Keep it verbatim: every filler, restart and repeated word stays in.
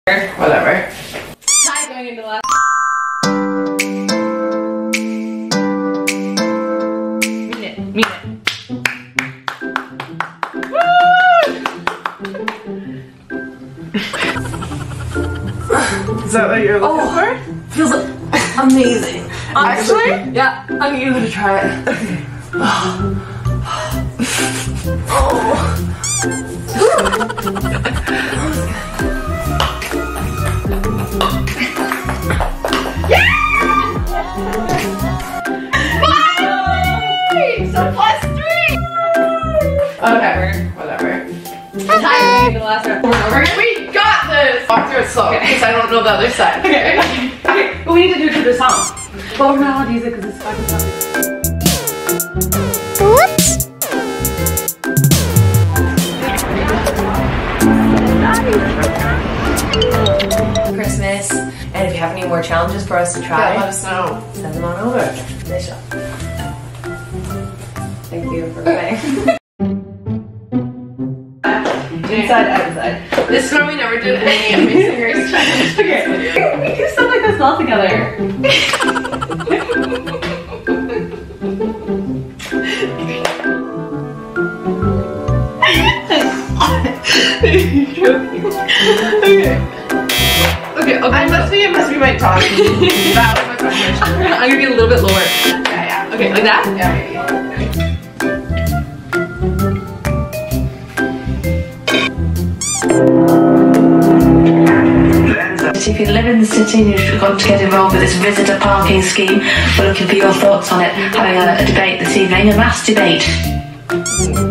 Whatever. Tie going into the last. Mean it. Mean it. Is that what you're looking Oh, for? feels amazing. Actually? Yeah, I'm gonna try it. Okay. So plus three! Whatever. Whatever. Time to the last round. Over and over again. We got this! Walk through it slow, because I don't know the other side. Okay, okay, okay. But we need to do it to the song. But we're not allowed to use it because it's fucking topic. Whoops! Christmas, and if you have any more challenges for us to try, Yeah, let us know. send them on over. Nice job. Thank you for playing. Inside, outside. This is why we never did any Amazing Race challenge. Okay. We do stuff like this all together. Okay. Okay, okay. I must be, it must be my talking. That was my question. I'm gonna get a little bit lower. Yeah, yeah. Okay, like that? Yeah, maybe. If you live in the city and you've got to get involved with this visitor parking scheme, we're looking for your thoughts on it, having a, a debate this evening, a mass debate.